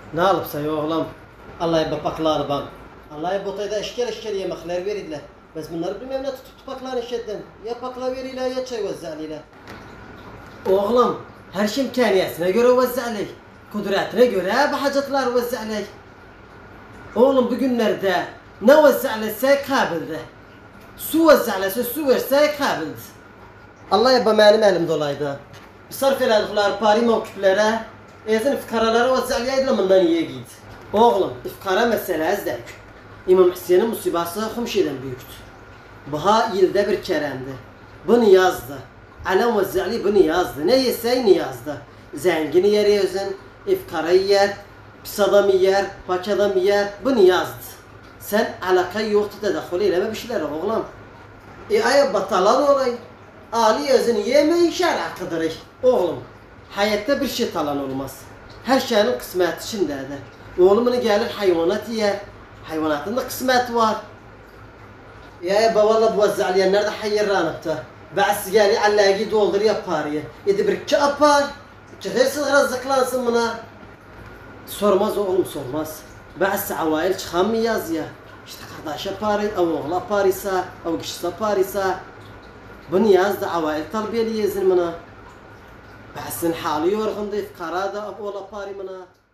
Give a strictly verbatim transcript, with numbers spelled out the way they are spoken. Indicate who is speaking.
Speaker 1: Ne alıpsa ya oğlum? Allah ya baklar bak. Allah ya botayda eşkel eşkel yemekler verirler. Biz bunları bilmem ne tutup tupaklar işletten. Ya pakla verirler ya çay vezzaliyle. Oğlum her şey imkaniyetine göre vezzali. Kudretine göre bahacetler vezzali. Oğlum bugünlerde ne vezzalese kabildi. Su vezzalese su verse kabildi. Allah ya benim elim dolaydı. Sarf eladıklar pari mevküplere ezin ifkaraları vezzaliyaydı bundan iyiye giydi. Oğlum ifkara mesele ezdek. İmam Hüseyin'in musibası Humşi'den büyüktü. Baha yılda bir kerendi. Bunu yazdı. Alem vezzali bunu yazdı. Ne yeseyni yazdı. Zengini yer özün, ifkara yer, pis adam yer, pak adam yer. Bunu yazdı. Sen alaka yoktu tedakhül eyleme bir şeyler oğlum. E aya batalan olay. Ali özün yemeyi şer'a kıdırır. Oğlum hayatta bir şey talan olmaz. Her şeyin kısmeti içindedir. Oğlumunu gelir hayvanat yer. Hayvanatın da kısmeti var. Ya baba bu vezzaliye nerede hayranıptı? Ba'si geli Allah'ı doldur yapar ya. Yedi bir iki yapar. Çıkırsın razıklansın buna. Sormaz oğlum sormaz. Ba'si avail çıkan mı yaz ya? İşte kardeş yapar, ev oğlu yapar ise, ev kişisi yapar ise. Bunu yazdı avail talbiyeli yazın bana. Ba'sin hali yorgundu, ifkara da ev oğlu yapar bana.